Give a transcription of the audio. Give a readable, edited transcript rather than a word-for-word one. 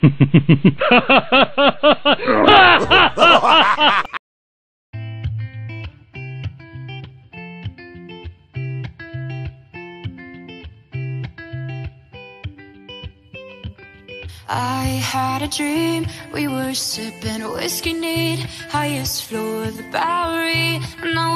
I had a dream, we were sipping whiskey neat, highest floor of the Bowery, and I